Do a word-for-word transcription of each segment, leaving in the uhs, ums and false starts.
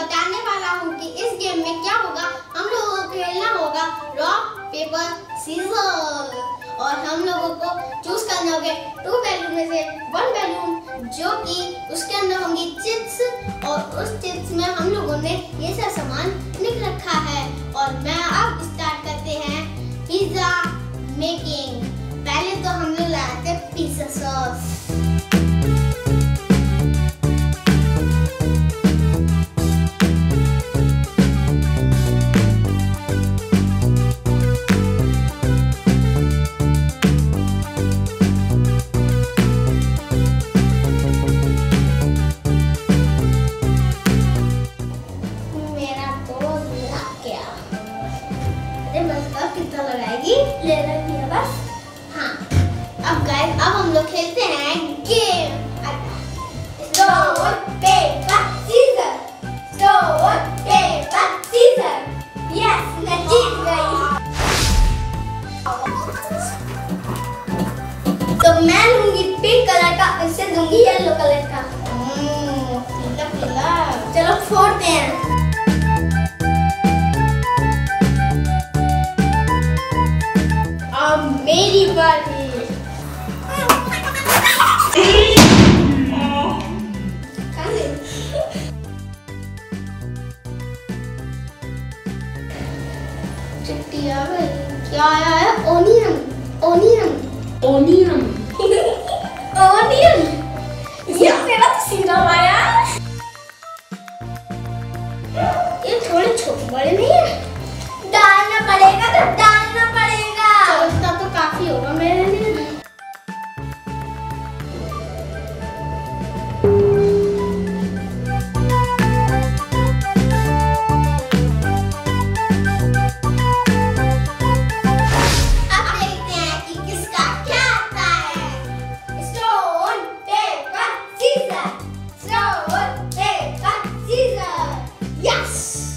बताने वाला हूँ कि इस गेम में क्या होगा। हम लोगों को खेलना होगा रॉक पेपर सीजर और हम लोगों को चूज करना होगा टू बैलून में से वन बैलून जो कि उसके अंदर होंगी चिप्स और उस चिप्स में हम लोगों ने ये सब सामान लिख रखा है। और मैं अब स्टार्ट करते हैं पिज्जा मेकिंग। पहले तो हम लोग लगाते पिज्जा सॉस। कितना लगाएगी ले रही है बस। हाँ अब गाइस अब हम लोग खेलते हैं game stone paper scissor. Stone paper scissor. Yes मैं जीत गई। तो मैं लूंगी पिंक कलर का, इससे दूंगी येलो कलर का। हम्म पीला पीला। चलो फोड़ते हैं। मेरी बारी। चिट्ठी आ गई। क्या आया है? Onion onion onion onion. ये मेरा तो सिंगल आया। ये थोड़े छोटे बड़े नहीं है। डालना पड़ेगा तो डालना पड़ेगा। चलता तो काफी होगा मेरे लिए। अब देखते हैं कि किसका क्या आता है। Stone paper scissor. Stone paper scissor. Yes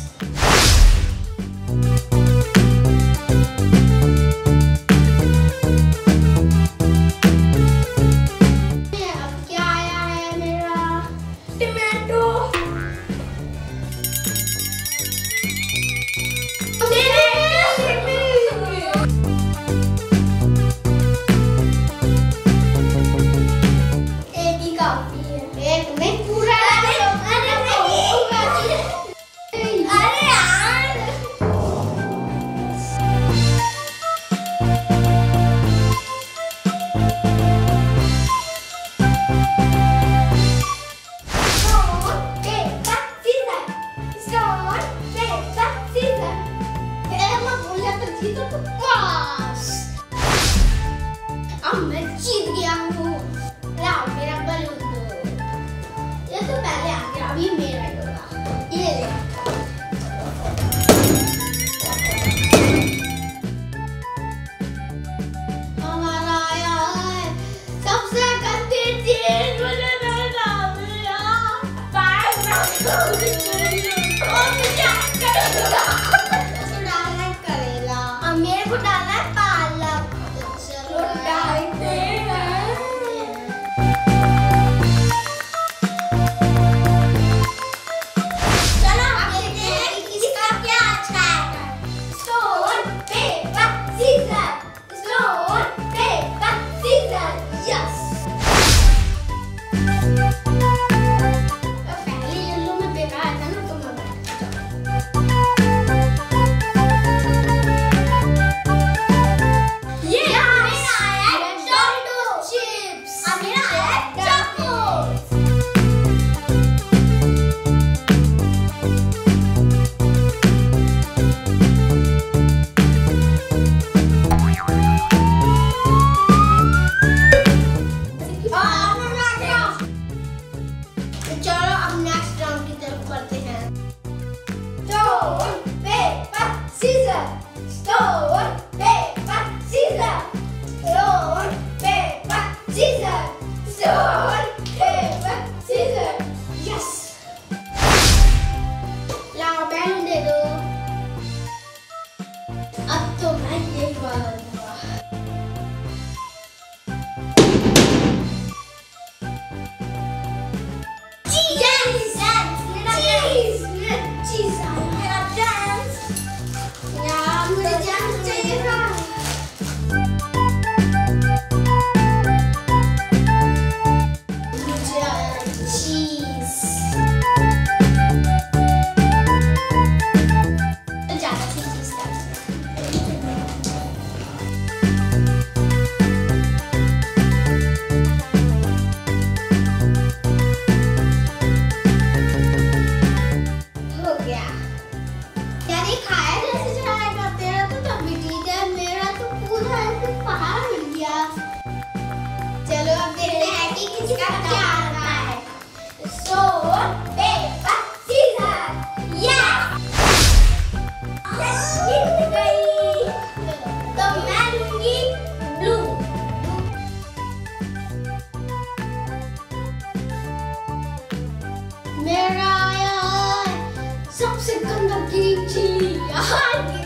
अब मैं जीत गया हूँ। लाओ मेरा बलून दो। ये तो पहले आ गया, अभी मेरा ही होगा। ये ले। हमारा आया है सबसे गंदी चीज। मुझे नहीं डालना। पाँच डालना करेला। अब मेरे को डालना है पालक। डालते हैं। चलो देखते हैं कि किसका क्या अच्छा है। Stone paper scissor. Stone paper scissor. Yes पहले येलो में बेकार था ना तो मैं और